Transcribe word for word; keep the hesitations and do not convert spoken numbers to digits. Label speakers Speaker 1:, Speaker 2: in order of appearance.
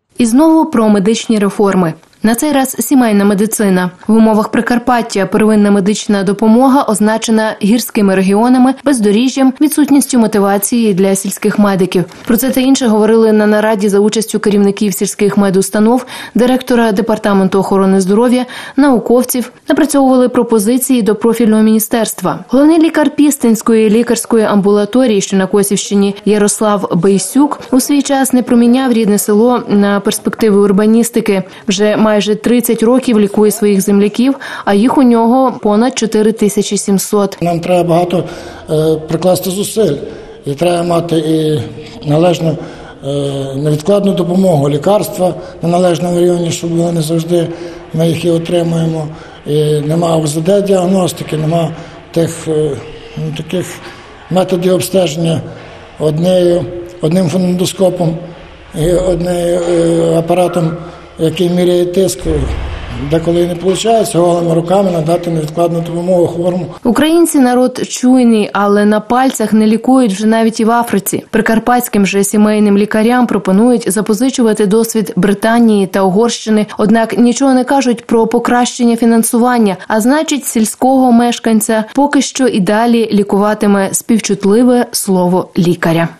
Speaker 1: І знову про медичні реформи. На цей раз сімейна медицина. В умовах Прикарпаття первинна медична допомога означена гірськими регіонами, бездоріжжям, відсутністю мотивації для сільських медиків. Про це та інше говорили на нараді за участю керівників сільських медустанов, директора Департаменту охорони здоров'я, науковців, напрацьовували пропозиції до профільного міністерства. Головний лікар Пістинської лікарської амбулаторії, що на Косівщині, Ярослав Бейсюк, у свій час не проміняв рідне село на перспективи урбаністики. Вже майже тридцять років лікує своїх земляків, а їх у нього понад чотири тисячі сімсот.
Speaker 2: Нам треба багато е, прикласти зусиль. І треба мати і належну е, невідкладну допомогу, лікарства на належному рівні, щоб вони не завжди ми їх і отримуємо. І нема о зет де-діагностики, нема тих е, таких методів обстеження однією, одним фонендоскопом і одним е, апаратом, який міряє тиск, деколи не виходить, голими руками надати невідкладну допомогу хворому.
Speaker 1: Українці – народ чуйний, але на пальцях не лікують вже навіть і в Африці. Прикарпатським же сімейним лікарям пропонують запозичувати досвід Британії та Угорщини, однак нічого не кажуть про покращення фінансування, а значить, сільського мешканця поки що і далі лікуватиме співчутливе слово лікаря.